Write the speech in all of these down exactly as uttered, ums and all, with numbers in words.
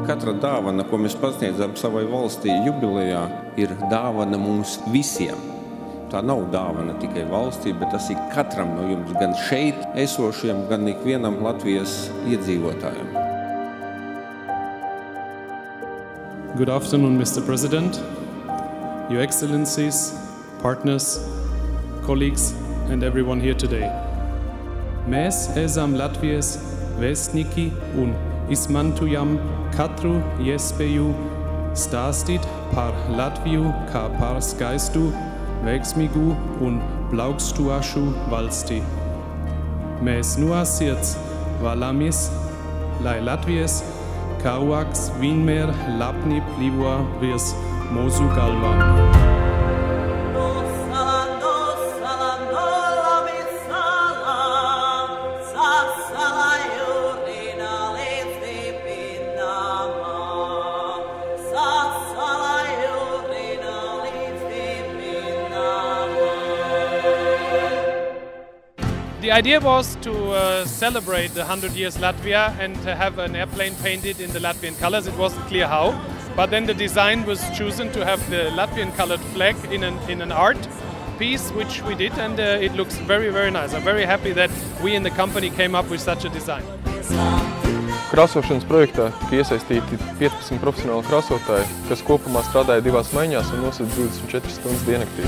Katra dāvana, ko mēs pasniedzam savai valstī jubilejā, ir dāvana mums visiem. Tā nav dāvana tikai valstī, bet tas ir katram no jums, gan šeit esošiem, gan ikvienam Latvijas iedzīvotājiem. Good afternoon, Mister President, Your Excellencies, partners, colleagues, and everyone here today. Mēs esam Latvijas vēstnieki un izmantojam katru iespēju stāstīt par Latviju kā par skaistu, veiksmīgu un plaukstošu valsti. Mēs no sirds vēlamies, lai Latvijas karogs vienmēr lepni plīvo virs mūsu galvām. The idea was to uh, celebrate the one hundred years Latvia and to have an airplane painted in the Latvian colors. It wasn't clear how, but then the design was chosen to have the Latvian colored flag in an, in an art piece, which we did, and uh, it looks very, very nice. I'm very happy that we in the company came up with such a design. Krāsošanas projektā tika iesaistīti piecpadsmit profesionāli krāsotāji, kas kopumā strādāja divās maiņās un nosūta divdesmit četras stundas diennaktī.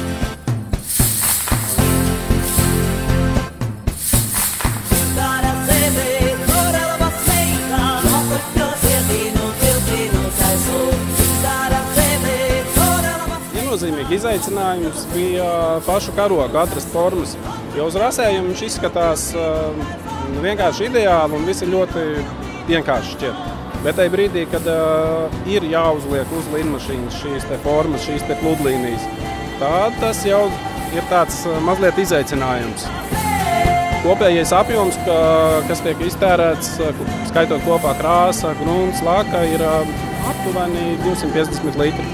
Viennozīmīgi izaicinājums bija pašu karogu atrast formas, jo uz rasējumu viņš izskatās vienkārši ideāli un viss ir ļoti vienkārši šķiet. Bet tajā brīdī, kad ir jāuzliek uz lidmašīnas šīs te formas, šīs te pludlīnijas, tad tas jau ir tāds mazliet izaicinājums. Kopējais apjoms, kas tiek iztērēts, skaitot kopā krāsa, grunts, laka, ir aptuveni divsimt piecdesmit litri.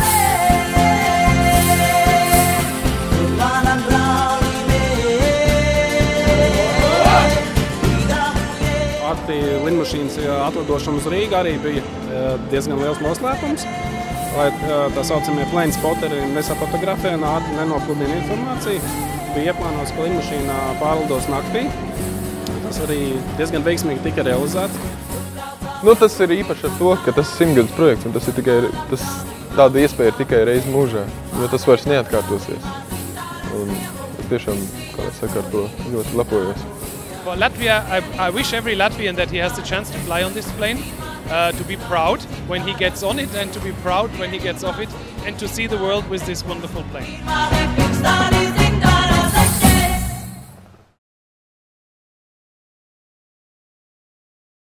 Lidmašīnas atlidošana uz Rīgu arī bija diezgan liels noslēpums, lai tā saucamie plane spoteri nesafotografē un ātri nenopludina informāciju. Bija ieplānots, ka lidmašīna pārlidos naktī. Tas arī diezgan veiksmīgi tika realizēts. Nu, tas ir īpaši ar to, ka tas ir simtgadus projekts un tas ir tikai, tas, tāda iespēja ir tikai reizi mūžā, jo tas vairs neatkārtosies. Un es tiešām, kā es saku, ar to ļoti lepojos. For Latvia, I, I wish every Latvian that he has the chance to fly on this plane, uh, to be proud when he gets on it and to be proud when he gets off it and to see the world with this wonderful plane.